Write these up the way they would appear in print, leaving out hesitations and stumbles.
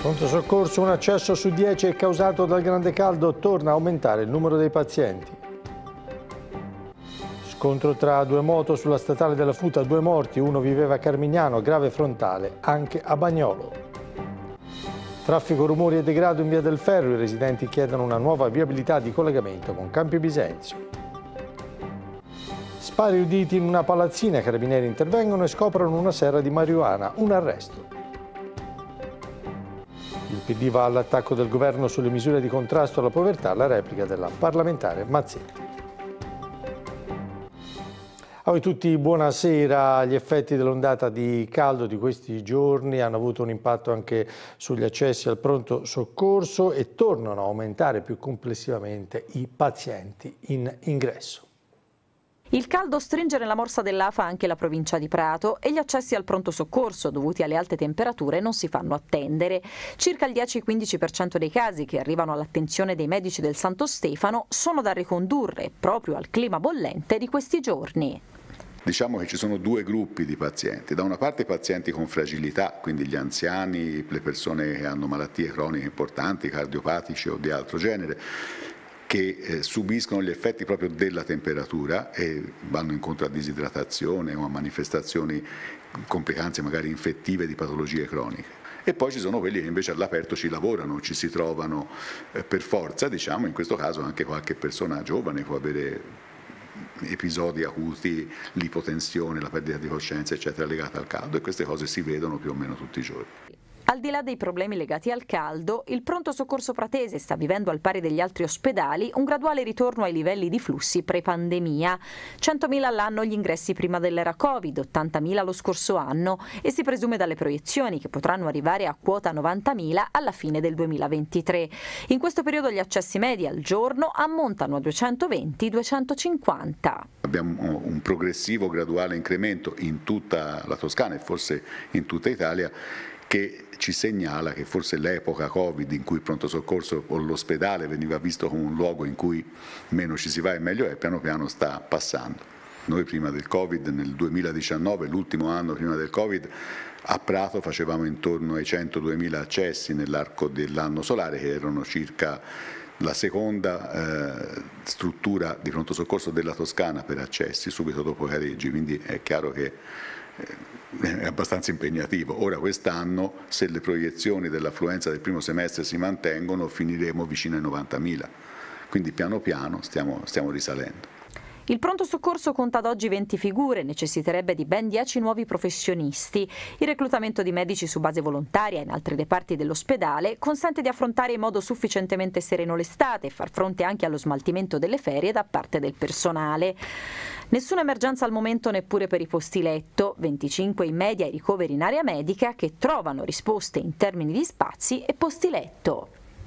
Pronto soccorso, un accesso su 10 è causato dal grande caldo, torna a aumentare il numero dei pazienti. Scontro tra due moto sulla statale della Futa, 2 morti, uno viveva a Carmignano, grave frontale anche a Bagnolo. Traffico, rumori e degrado in via del Ferro, i residenti chiedono una nuova viabilità di collegamento con Campi Bisenzio. Spari uditi in una palazzina, i carabinieri intervengono e scoprono una serra di marijuana, un arresto. Il PD va all'attacco del governo sulle misure di contrasto alla povertà, la replica della parlamentare Mazzetti. A voi tutti buonasera. Gli effetti dell'ondata di caldo di questi giorni hanno avuto un impatto anche sugli accessi al pronto soccorso e tornano a aumentare più complessivamente i pazienti in ingresso. Il caldo stringe nella morsa dell'AFA anche la provincia di Prato e gli accessi al pronto soccorso dovuti alle alte temperature non si fanno attendere. Circa il 10-15% dei casi che arrivano all'attenzione dei medici del Santo Stefano sono da ricondurre proprio al clima bollente di questi giorni. Diciamo che ci sono due gruppi di pazienti, da una parte i pazienti con fragilità, quindi gli anziani, le persone che hanno malattie croniche importanti, cardiopatici o di altro genere, che subiscono gli effetti proprio della temperatura e vanno incontro a disidratazione o a manifestazioni, complicanze magari infettive di patologie croniche. E poi ci sono quelli che invece all'aperto ci lavorano, ci si trovano per forza, diciamo, in questo caso anche qualche persona giovane può avere episodi acuti, l'ipotensione, la perdita di coscienza, eccetera, legata al caldo, e queste cose si vedono più o meno tutti i giorni. Al di là dei problemi legati al caldo, il pronto soccorso pratese sta vivendo al pari degli altri ospedali un graduale ritorno ai livelli di flussi pre-pandemia. 100.000 all'anno gli ingressi prima dell'era Covid, 80.000 lo scorso anno e si presume dalle proiezioni che potranno arrivare a quota 90.000 alla fine del 2023. In questo periodo gli accessi medi al giorno ammontano a 220-250. Abbiamo un progressivo graduale incremento in tutta la Toscana e forse in tutta Italia, che ci segnala che forse l'epoca Covid, in cui il pronto soccorso o l'ospedale veniva visto come un luogo in cui meno ci si va e meglio è, piano piano sta passando. Noi prima del Covid, nel 2019, l'ultimo anno prima del Covid, a Prato facevamo intorno ai 102.000 accessi nell'arco dell'anno solare, che erano circa la seconda struttura di pronto soccorso della Toscana per accessi, subito dopo Careggi, quindi è chiaro che è abbastanza impegnativo. Ora quest'anno, se le proiezioni dell'affluenza del primo semestre si mantengono, finiremo vicino ai 90.000, quindi piano piano stiamo risalendo. Il pronto soccorso conta ad oggi 20 figure, necessiterebbe di ben 10 nuovi professionisti. Il reclutamento di medici su base volontaria in altri reparti dell'ospedale consente di affrontare in modo sufficientemente sereno l'estate e far fronte anche allo smaltimento delle ferie da parte del personale. Nessuna emergenza al momento neppure per i posti letto, 25 in media i ricoveri in area medica che trovano risposte in termini di spazi e posti letto.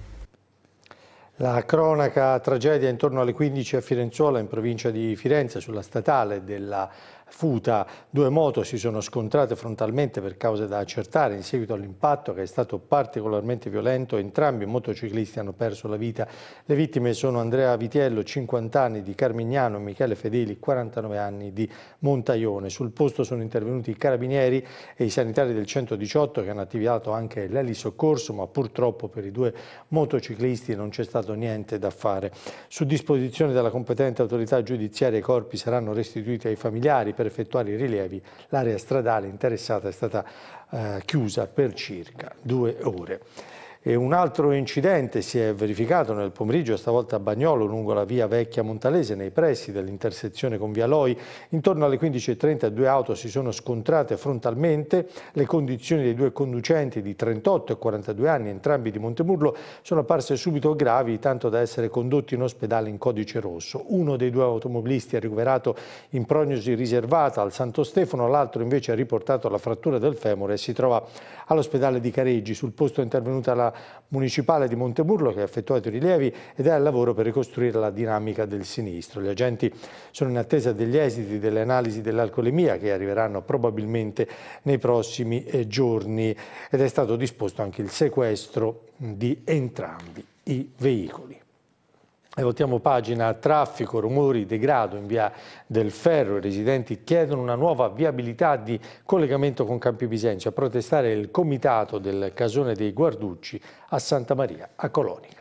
La cronaca tragedia intorno alle 15 a Firenzuola, in provincia di Firenze, sulla statale della Futa. 2 moto si sono scontrate frontalmente per cause da accertare in seguito all'impatto, che è stato particolarmente violento. Entrambi i motociclisti hanno perso la vita. Le vittime sono Andrea Vitiello, 50 anni, di Carmignano, e Michele Fedeli, 49 anni, di Montaione. Sul posto sono intervenuti i carabinieri e i sanitari del 118, che hanno attivato anche l'elisoccorso, ma purtroppo per i 2 motociclisti non c'è stato niente da fare. Su disposizione della competente autorità giudiziaria, i corpi saranno restituiti ai familiari per effettuare i rilievi. L'area stradale interessata è stata chiusa per circa 2 ore. E un altro incidente si è verificato nel pomeriggio, stavolta a Bagnolo, lungo la via Vecchia Montalese, nei pressi dell'intersezione con via Loi. Intorno alle 15:30 2 auto si sono scontrate frontalmente. Le condizioni dei 2 conducenti, di 38 e 42 anni, entrambi di Montemurlo, sono apparse subito gravi, tanto da essere condotti in ospedale in codice rosso. Uno dei 2 automobilisti è ricoverato in prognosi riservata al Santo Stefano, l'altro invece ha riportato la frattura del femore e si trova all'ospedale di Careggi. Sul posto è intervenuta la municipale di Montemurlo, che ha effettuato i rilievi ed è al lavoro per ricostruire la dinamica del sinistro. Gli agenti sono in attesa degli esiti delle analisi dell'alcolemia, che arriveranno probabilmente nei prossimi giorni, ed è stato disposto anche il sequestro di entrambi i veicoli. E voltiamo pagina: traffico, rumori, degrado in via del Ferro. I residenti chiedono una nuova viabilità di collegamento con Campi Bisenzio. A protestare il comitato del Casone dei Guarducci a Santa Maria a Colonica.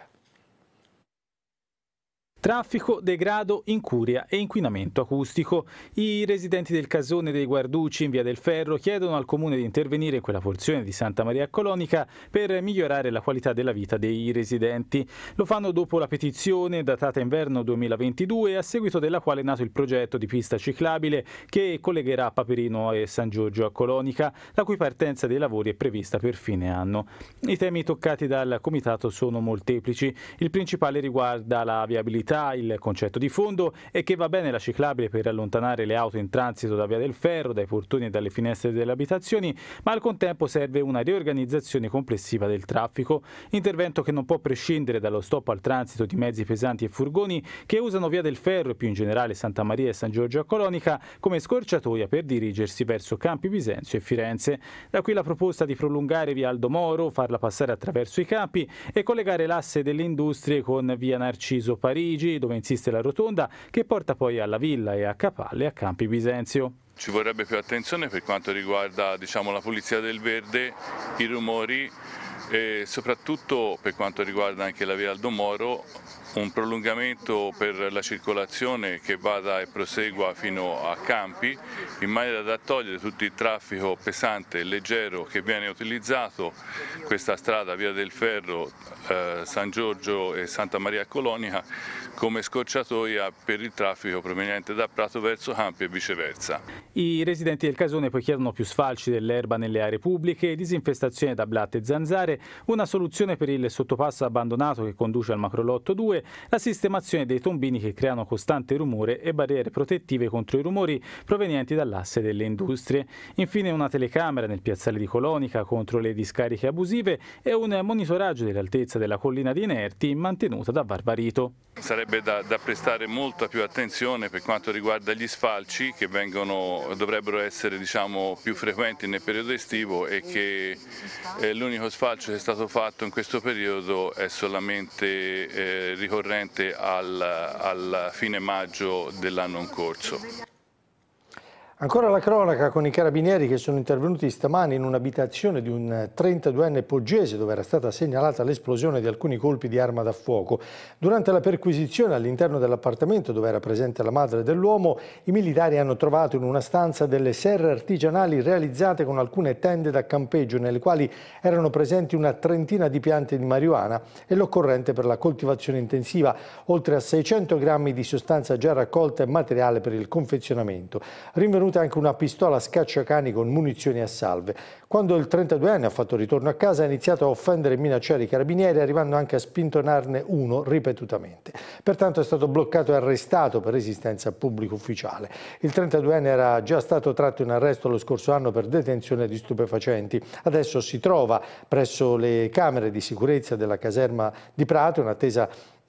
Traffico, degrado, incuria e inquinamento acustico. I residenti del Casone dei Guarducci in via del Ferro chiedono al comune di intervenire in quella porzione di Santa Maria Colonica per migliorare la qualità della vita dei residenti. Lo fanno dopo la petizione datata inverno 2022, a seguito della quale è nato il progetto di pista ciclabile che collegherà Paperino e San Giorgio a Colonica, la cui partenza dei lavori è prevista per fine anno. I temi toccati dal comitato sono molteplici. Il principale riguarda la viabilità. Il concetto di fondo è che va bene la ciclabile per allontanare le auto in transito da via del Ferro, dai portoni e dalle finestre delle abitazioni, ma al contempo serve una riorganizzazione complessiva del traffico, intervento che non può prescindere dallo stop al transito di mezzi pesanti e furgoni che usano via del Ferro e più in generale Santa Maria e San Giorgio a Colonica come scorciatoia per dirigersi verso Campi Bisenzio e Firenze. Da qui la proposta di prolungare via Aldo Moro, farla passare attraverso i campi e collegare l'asse delle industrie con via Narciso Parigi, dove insiste la rotonda che porta poi alla Villa e a Capalle a Campi Bisenzio. Ci vorrebbe più attenzione per quanto riguarda la pulizia del verde, i rumori e soprattutto per quanto riguarda anche la via Aldo Moro, un prolungamento per la circolazione che vada e prosegua fino a Campi in maniera da togliere tutto il traffico pesante e leggero che viene utilizzato questa strada via del Ferro, San Giorgio e Santa Maria Colonica come scorciatoia per il traffico proveniente da Prato verso Campi e viceversa. I residenti del Casone poi chiedono più sfalci dell'erba nelle aree pubbliche, disinfestazione da blatte e zanzare, una soluzione per il sottopasso abbandonato che conduce al Macrolotto 2, la sistemazione dei tombini che creano costante rumore e barriere protettive contro i rumori provenienti dall'asse delle industrie. Infine una telecamera nel piazzale di Colonica contro le discariche abusive e un monitoraggio dell'altezza della collina di Inerti mantenuta da Barbarito. Sarebbe da prestare molta più attenzione per quanto riguarda gli sfalci che dovrebbero essere più frequenti nel periodo estivo e che l'unico sfalcio che è stato fatto in questo periodo è solamente ricorrente al fine maggio dell'anno in corso. Ancora la cronaca con i carabinieri che sono intervenuti stamani in un'abitazione di un 32enne poggese dove era stata segnalata l'esplosione di alcuni colpi di arma da fuoco. Durante la perquisizione all'interno dell'appartamento dove era presente la madre dell'uomo, i militari hanno trovato in una stanza delle serre artigianali realizzate con alcune tende da campeggio nelle quali erano presenti una trentina di piante di marijuana e l'occorrente per la coltivazione intensiva, oltre a 600 grammi di sostanza già raccolta e materiale per il confezionamento. Rinvenuta anche una pistola scacciacani con munizioni a salve. Quando il 32enne ha fatto ritorno a casa ha iniziato a offendere e minacciare i carabinieri, arrivando anche a spintonarne uno ripetutamente. Pertanto è stato bloccato e arrestato per resistenza a pubblico ufficiale. Il 32enne era già stato tratto in arresto lo scorso anno per detenzione di stupefacenti. Adesso si trova presso le camere di sicurezza della caserma di Prato in attesa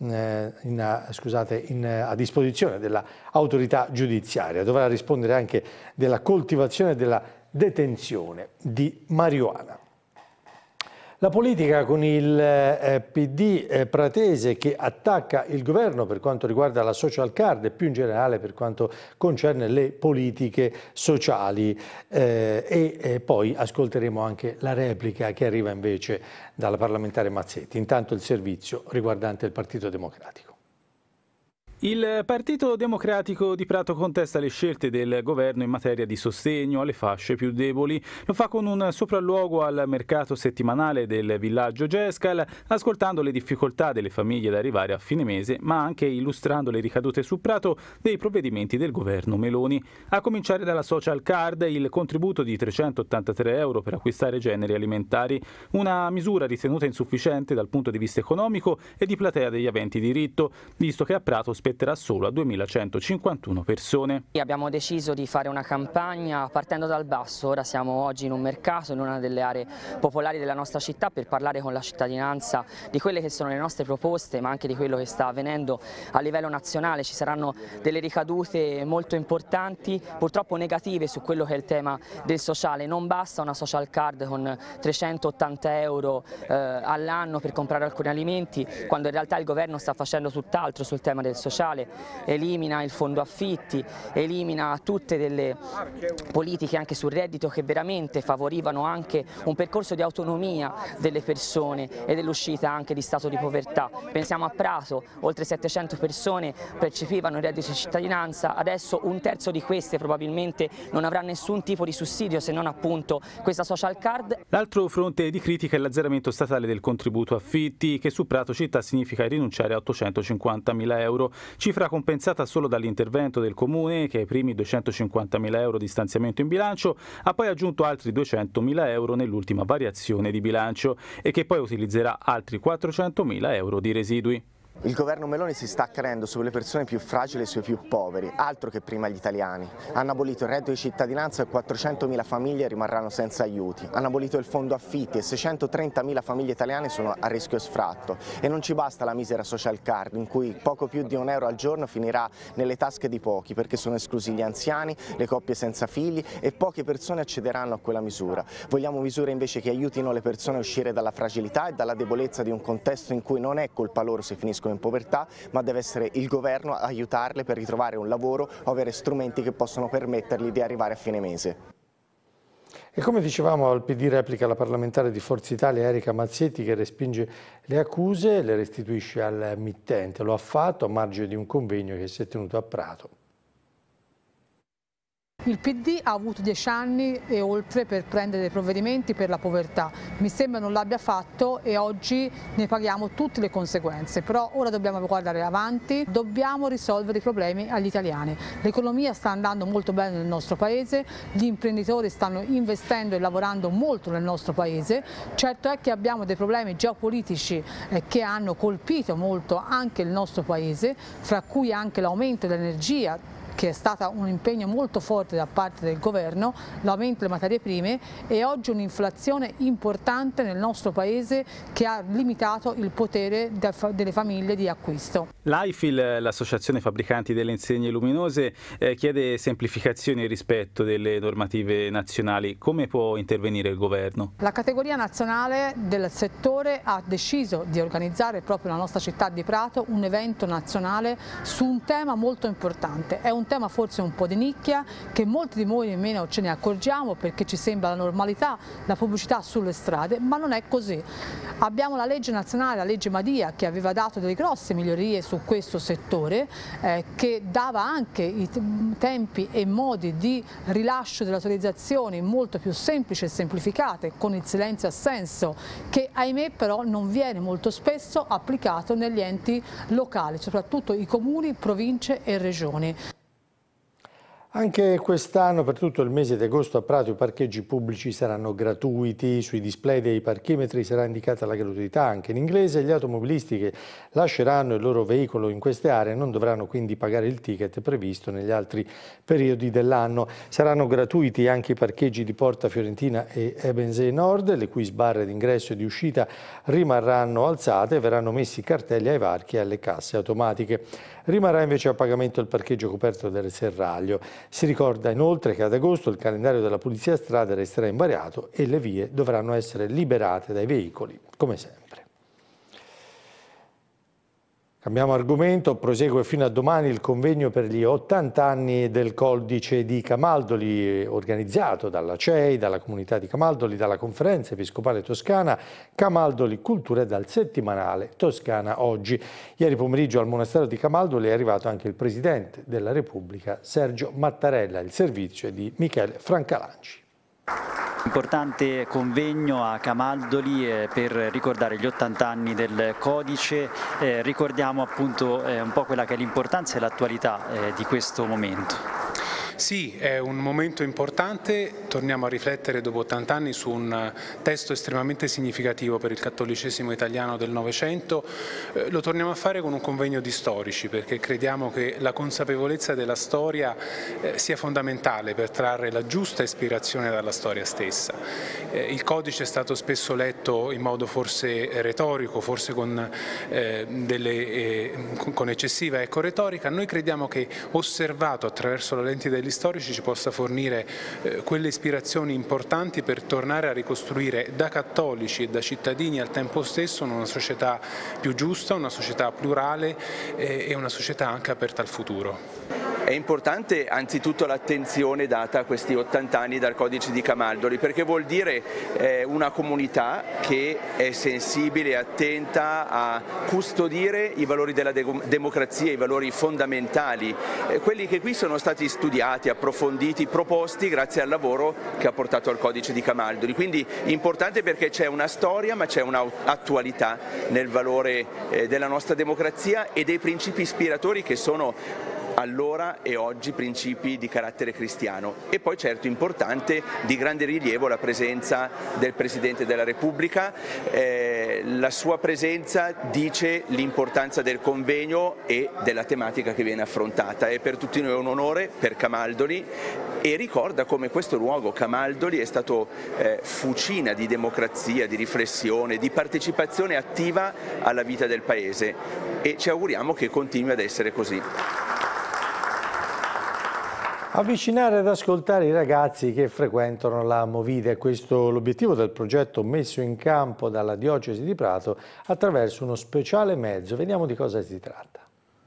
a disposizione dell'autorità giudiziaria. Dovrà rispondere anche della coltivazione e della detenzione di marijuana. La politica con il PD pratese che attacca il governo per quanto riguarda la social card e più in generale per quanto concerne le politiche sociali e poi ascolteremo anche la replica che arriva invece dalla parlamentare Mazzetti. Intanto il servizio riguardante il Partito Democratico. Il Partito Democratico di Prato contesta le scelte del governo in materia di sostegno alle fasce più deboli. Lo fa con un sopralluogo al mercato settimanale del villaggio Gescal, ascoltando le difficoltà delle famiglie ad arrivare a fine mese, ma anche illustrando le ricadute su Prato dei provvedimenti del governo Meloni. A cominciare dalla social card, il contributo di 383 euro per acquistare generi alimentari, una misura ritenuta insufficiente dal punto di vista economico e di platea degli aventi diritto, visto che a Prato spetterà solo a 2.151 persone. Abbiamo deciso di fare una campagna partendo dal basso. Ora siamo oggi in un mercato, in una delle aree popolari della nostra città, per parlare con la cittadinanza di quelle che sono le nostre proposte, ma anche di quello che sta avvenendo a livello nazionale. Ci saranno delle ricadute molto importanti, purtroppo negative, su quello che è il tema del sociale. Non basta una social card con 380 euro all'anno per comprare alcuni alimenti, quando in realtà il governo sta facendo tutt'altro sul tema del sociale. Elimina il fondo affitti, elimina tutte delle politiche anche sul reddito che veramente favorivano anche un percorso di autonomia delle persone e dell'uscita anche di stato di povertà. Pensiamo a Prato, oltre 700 persone percepivano il reddito di cittadinanza, adesso un terzo di queste probabilmente non avrà nessun tipo di sussidio se non appunto questa social card. L'altro fronte di critica è l'azzeramento statale del contributo affitti, che su Prato città significa rinunciare a 850.000 euro, cifra compensata solo dall'intervento del Comune, che ai primi 250.000 euro di stanziamento in bilancio ha poi aggiunto altri 200.000 euro nell'ultima variazione di bilancio e che poi utilizzerà altri 400.000 euro di residui. Il governo Meloni si sta accanendo sulle persone più fragili e sui più poveri, altro che prima gli italiani. Hanno abolito il reddito di cittadinanza e 400.000 famiglie rimarranno senza aiuti. Hanno abolito il fondo affitti e 630.000 famiglie italiane sono a rischio sfratto. E non ci basta la misera social card, in cui poco più di €1 al giorno finirà nelle tasche di pochi, perché sono esclusi gli anziani, le coppie senza figli e poche persone accederanno a quella misura. Vogliamo misure invece che aiutino le persone a uscire dalla fragilità e dalla debolezza di un contesto in cui non è colpa loro se finiscono in povertà, ma deve essere il governo a aiutarle per ritrovare un lavoro o avere strumenti che possono permettergli di arrivare a fine mese. E come dicevamo, al PD replica la parlamentare di Forza Italia Erika Mazzietti, che respinge le accuse e le restituisce al mittente. Lo ha fatto a margine di un convegno che si è tenuto a Prato. Il PD ha avuto 10 anni e oltre per prendere dei provvedimenti per la povertà. Mi sembra non l'abbia fatto e oggi ne paghiamo tutte le conseguenze. Però ora dobbiamo guardare avanti, dobbiamo risolvere i problemi agli italiani. L'economia sta andando molto bene nel nostro paese, gli imprenditori stanno investendo e lavorando molto nel nostro paese. Certo è che abbiamo dei problemi geopolitici che hanno colpito molto anche il nostro paese, fra cui anche l'aumento dell'energia, che è stato un impegno molto forte da parte del governo, l'aumento delle materie prime e oggi un'inflazione importante nel nostro paese che ha limitato il potere delle famiglie di acquisto. L'AIFIL, l'associazione fabbricanti delle insegne luminose, chiede semplificazioni e rispetto delle normative nazionali. Come può intervenire il governo? La categoria nazionale del settore ha deciso di organizzare proprio nella nostra città di Prato un evento nazionale su un tema molto importante. È un tema forse un po' di nicchia, che molti di noi nemmeno ce ne accorgiamo perché ci sembra la normalità, la pubblicità sulle strade, ma non è così. Abbiamo la legge nazionale, la legge Madia, che aveva dato delle grosse migliorie su questo settore, che dava anche i tempi e modi di rilascio delle autorizzazioni molto più semplici e semplificate, con il silenzio assenso, che ahimè però non viene molto spesso applicato negli enti locali, soprattutto i comuni, province e regioni. Anche quest'anno per tutto il mese di agosto a Prato i parcheggi pubblici saranno gratuiti, sui display dei parchimetri sarà indicata la gratuità anche in inglese e gli automobilisti che lasceranno il loro veicolo in queste aree non dovranno quindi pagare il ticket previsto negli altri periodi dell'anno. Saranno gratuiti anche i parcheggi di Porta Fiorentina e Ebensee Nord, le cui sbarre d'ingresso e di uscita rimarranno alzate e verranno messi cartelli ai varchi e alle casse automatiche. Rimarrà invece a pagamento il parcheggio coperto del serraglio. Si ricorda inoltre che ad agosto il calendario della Polizia Strade resterà invariato e le vie dovranno essere liberate dai veicoli, come sempre. Cambiamo argomento, prosegue fino a domani il convegno per gli 80 anni del Codice di Camaldoli, organizzato dalla CEI, dalla comunità di Camaldoli, dalla Conferenza Episcopale Toscana, Camaldoli Cultura e dal settimanale Toscana Oggi. Ieri pomeriggio al monastero di Camaldoli è arrivato anche il Presidente della Repubblica, Sergio Mattarella. Il servizio è di Michele Francalanci. Importante convegno a Camaldoli per ricordare gli 80 anni del Codice, ricordiamo appunto un po' quella che è l'importanza e l'attualità di questo momento. Sì, è un momento importante, torniamo a riflettere dopo 80 anni su un testo estremamente significativo per il cattolicesimo italiano del Novecento, lo torniamo a fare con un convegno di storici, perché crediamo che la consapevolezza della storia sia fondamentale per trarre la giusta ispirazione dalla storia stessa. Il codice è stato spesso letto in modo forse retorico, forse con eccessiva retorica. Noi crediamo che osservato attraverso la lente degli storici ci possa fornire quelle ispirazioni importanti per tornare a ricostruire da cattolici e da cittadini al tempo stesso una società più giusta, una società plurale e una società anche aperta al futuro. È importante anzitutto l'attenzione data a questi 80 anni dal Codice di Camaldoli, perché vuol dire una comunità che è sensibile e attenta a custodire i valori della democrazia, i valori fondamentali, quelli che qui sono stati studiati, approfonditi, proposti grazie al lavoro che ha portato al Codice di Camaldoli. Quindi importante perché c'è una storia ma c'è un'attualità nel valore della nostra democrazia e dei principi ispiratori che sono allora e oggi principi di carattere cristiano. E poi certo importante, di grande rilievo, la presenza del Presidente della Repubblica. La sua presenza dice l'importanza del convegno e della tematica che viene affrontata. È per tutti noi un onore per Camaldoli e ricorda come questo luogo, Camaldoli, è stato fucina di democrazia, di riflessione, di partecipazione attiva alla vita del Paese e ci auguriamo che continui ad essere così. Avvicinare ed ascoltare i ragazzi che frequentano la Movida è questo l'obiettivo del progetto messo in campo dalla Diocesi di Prato attraverso uno speciale mezzo. Vediamo di cosa si tratta.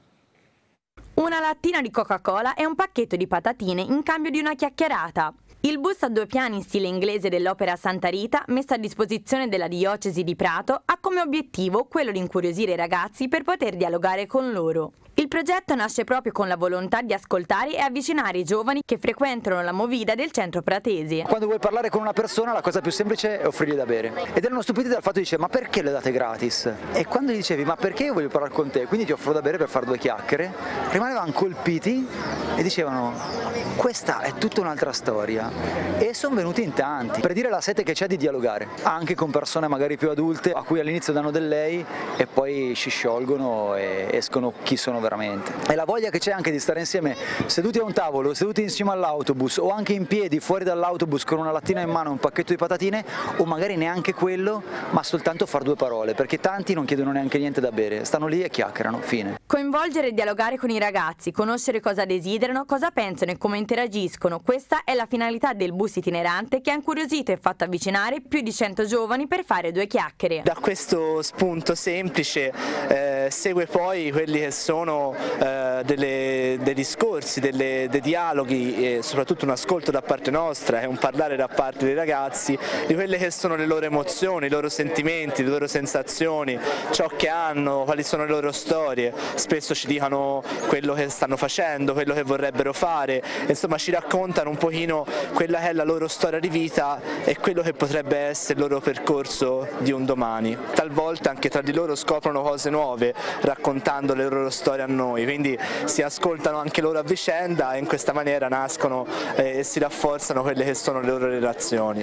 Una lattina di Coca-Cola e un pacchetto di patatine in cambio di una chiacchierata. Il bus a 2 piani in stile inglese dell'Opera Santa Rita, messo a disposizione della Diocesi di Prato, ha come obiettivo quello di incuriosire i ragazzi per poter dialogare con loro. Il progetto nasce proprio con la volontà di ascoltare e avvicinare i giovani che frequentano la Movida del centro pratese. Quando vuoi parlare con una persona la cosa più semplice è offrirgli da bere. Ed erano stupiti dal fatto di dire ma perché le date gratis? E quando gli dicevi ma perché io voglio parlare con te, quindi ti offro da bere per fare 2 chiacchiere, rimanevano colpiti e dicevano questa è tutta un'altra storia. E sono venuti in tanti per dire la sete che c'è di dialogare, anche con persone magari più adulte a cui all'inizio danno del lei e poi si sciolgono e escono chi sono veramente. E la voglia che c'è anche di stare insieme seduti a un tavolo, seduti insieme all'autobus o anche in piedi fuori dall'autobus con una lattina in mano e un pacchetto di patatine o magari neanche quello ma soltanto far 2 parole, perché tanti non chiedono neanche niente da bere, stanno lì e chiacchierano, fine. Coinvolgere e dialogare con i ragazzi, conoscere cosa desiderano, cosa pensano e come interagiscono, questa è la finalità del bus itinerante che ha incuriosito e fatto avvicinare più di 100 giovani per fare 2 chiacchiere. Da questo spunto semplice segue poi quelli che sono dei discorsi, dei dialoghi e soprattutto un ascolto da parte nostra e un parlare da parte dei ragazzi di quelle che sono le loro emozioni, i loro sentimenti, le loro sensazioni, ciò che hanno, quali sono le loro storie. Spesso ci dicono quello che stanno facendo, quello che vorrebbero fare, insomma ci raccontano un pochino quella che è la loro storia di vita e quello che potrebbe essere il loro percorso di un domani. Talvolta anche tra di loro scoprono cose nuove raccontando le loro storie a noi, quindi si ascoltano anche loro a vicenda e in questa maniera nascono e si rafforzano quelle che sono le loro relazioni.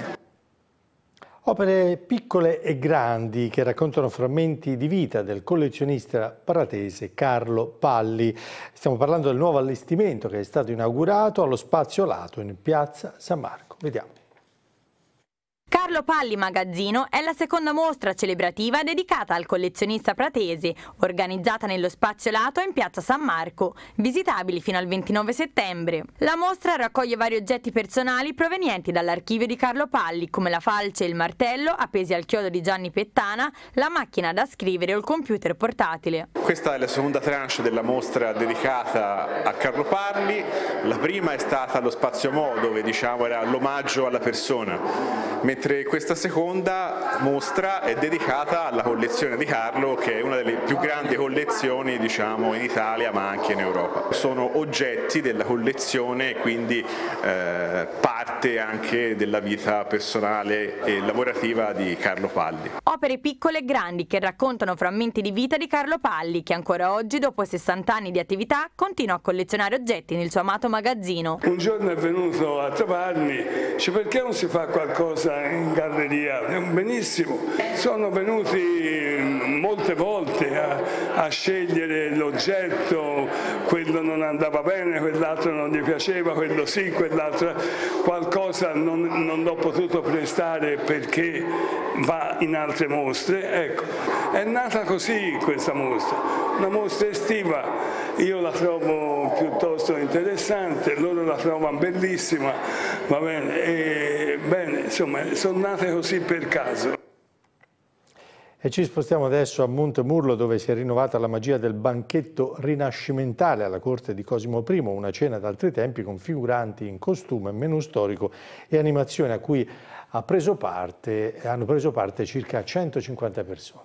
Opere piccole e grandi che raccontano frammenti di vita del collezionista pratese Carlo Palli. Stiamo parlando del nuovo allestimento che è stato inaugurato allo Spazio Lato in piazza San Marco. Vediamo. Carlo Palli Magazzino è la seconda mostra celebrativa dedicata al collezionista pratese, organizzata nello Spazio Lato in piazza San Marco, visitabili fino al 29 settembre. La mostra raccoglie vari oggetti personali provenienti dall'archivio di Carlo Palli, come la falce e il martello appesi al chiodo di Gianni Pettana, la macchina da scrivere o il computer portatile. Questa è la seconda tranche della mostra dedicata a Carlo Palli. La prima è stata allo Spazio Mo, dove era l'omaggio alla persona, mentre mentre questa seconda mostra è dedicata alla collezione di Carlo, che è una delle più grandi collezioni, diciamo, in Italia ma anche in Europa. Sono oggetti della collezione, quindi parte anche della vita personale e lavorativa di Carlo Palli. Opere piccole e grandi che raccontano frammenti di vita di Carlo Palli, che ancora oggi, dopo 60 anni di attività, continua a collezionare oggetti nel suo amato magazzino. Un giorno è venuto a trovarmi, dice: perché non si fa qualcosa in galleria? Benissimo, sono venuti molte volte a scegliere l'oggetto, quello non andava bene, quell'altro non gli piaceva, quello sì, quell'altro qualcosa non l'ho potuto prestare perché va in altre mostre. Ecco, è nata così questa mostra, una mostra estiva. Io la trovo piuttosto interessante, loro la trovano bellissima, va bene, e bene, insomma, sono nate così per caso. E ci spostiamo adesso a Montemurlo, dove si è rinnovata la magia del banchetto rinascimentale alla corte di Cosimo I, una cena d'altri tempi con figuranti in costume, menù storico e animazione a cui hanno preso parte circa 150 persone.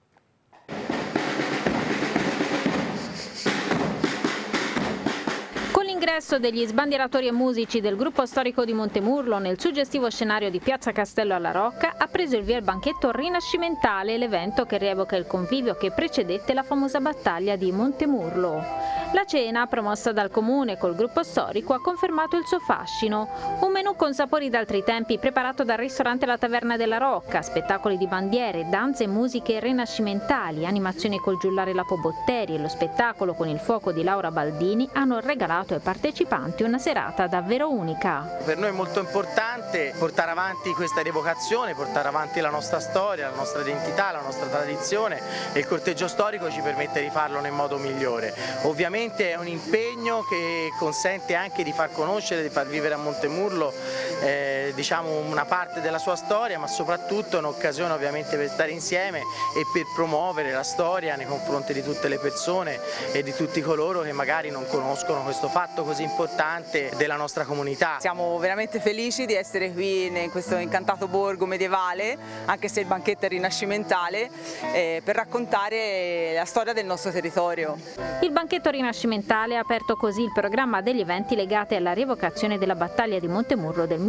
L'ingresso degli sbandieratori e musici del gruppo storico di Montemurlo nel suggestivo scenario di Piazza Castello alla Rocca ha preso il via il banchetto rinascimentale, l'evento che rievoca il convivio che precedette la famosa battaglia di Montemurlo. La cena, promossa dal comune col gruppo storico, ha confermato il suo fascino. Un menù con sapori d'altri tempi preparato dal ristorante La Taverna della Rocca, spettacoli di bandiere, danze e musiche rinascimentali, animazioni col giullare Lapo Botteri e lo spettacolo con il fuoco di Laura Baldini hanno regalato ai partecipanti una serata davvero unica. Per noi è molto importante portare avanti questa rievocazione, portare avanti la nostra storia, la nostra identità, la nostra tradizione, e il corteggio storico ci permette di farlo nel modo migliore. Ovviamente è un impegno che consente anche di far conoscere, di far vivere a Montemurlo diciamo una parte della sua storia, ma soprattutto è un'occasione ovviamente per stare insieme e per promuovere la storia nei confronti di tutte le persone e di tutti coloro che magari non conoscono questo fatto così importante della nostra comunità. Siamo veramente felici di essere qui in questo incantato borgo medievale, anche se il banchetto è rinascimentale, per raccontare la storia del nostro territorio. Il banchetto rinascimentale ha aperto così il programma degli eventi legati alla rievocazione della battaglia di Montemurlo del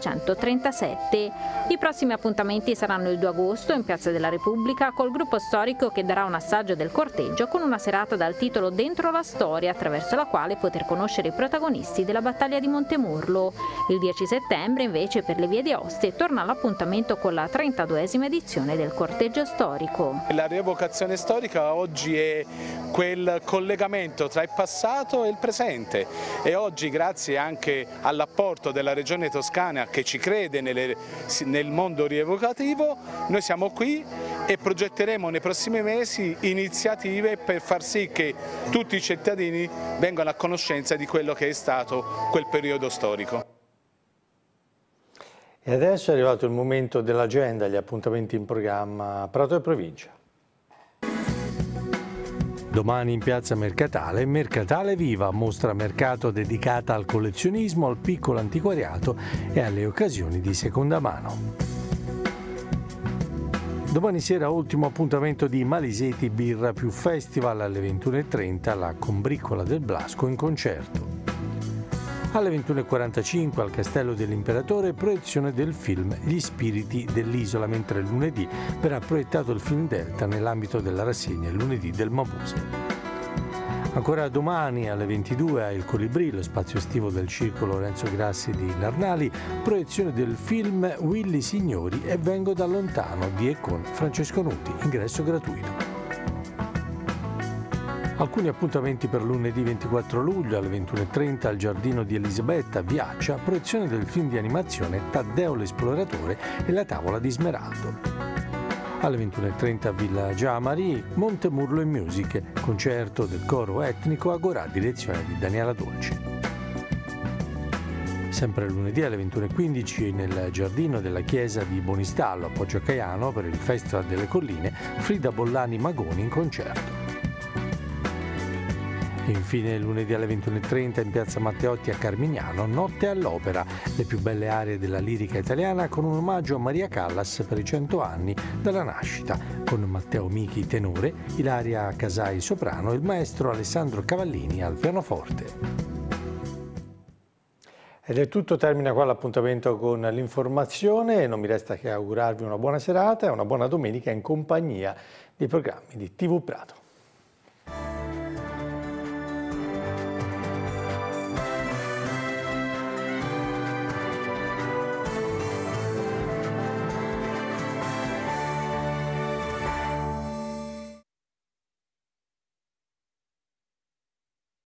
1537. I prossimi appuntamenti saranno il 2 agosto in Piazza della Repubblica col gruppo storico che darà un assaggio del corteggio con una serata dal titolo Dentro la storia, attraverso la quale poter conoscere i protagonisti della battaglia di Montemurlo. Il 10 settembre invece per le vie di Aoste torna l'appuntamento con la 32esima edizione del corteggio storico. La rievocazione storica oggi è quel collegamento tra il passato e il presente, e oggi, grazie anche all'apporto della Regione Toscana che ci crede nel mondo rievocativo, noi siamo qui e progetteremo nei prossimi mesi iniziative per far sì che tutti i cittadini vengano a conoscenza di quello che è stato quel periodo storico. E adesso è arrivato il momento dell'agenda, gli appuntamenti in programma a Prato e provincia. Domani in piazza Mercatale, Mercatale Viva, mostra mercato dedicata al collezionismo, al piccolo antiquariato e alle occasioni di seconda mano. Domani sera ultimo appuntamento di Maliseti Birra più Festival alle 21:30, la Combriccola del Blasco in concerto. Alle 21:45 al Castello dell'Imperatore proiezione del film Gli spiriti dell'isola, mentre lunedì verrà proiettato il film Delta nell'ambito della rassegna Lunedì del Mabuse. Ancora domani alle 22 a Il Colibrì, lo spazio estivo del Circo Lorenzo Grassi di Narnali, proiezione del film Willy Signori e Vengo da lontano di e con Francesco Nuti, ingresso gratuito. Alcuni appuntamenti per lunedì 24 luglio alle 21:30 al Giardino di Elisabetta, Viaccia, proiezione del film di animazione Taddeo l'Esploratore e la Tavola di Smeraldo. Alle 21:30 a Villa Giamari, Montemurlo in Musiche, concerto del coro etnico Agorà, direzione di Daniela Dolci. Sempre lunedì alle 21:15 nel giardino della chiesa di Bonistallo a Poggio a Caiano per il Festival delle Colline, Frida Bollani Magoni in concerto. Infine lunedì alle 21:30 in piazza Matteotti a Carmignano, Notte all'Opera, le più belle aree della lirica italiana con un omaggio a Maria Callas per i 100 anni dalla nascita, con Matteo Michi tenore, Ilaria Casai soprano e il maestro Alessandro Cavallini al pianoforte. Ed è tutto, termina qua l'appuntamento con l'informazione, non mi resta che augurarvi una buona serata e una buona domenica in compagnia dei programmi di TV Prato.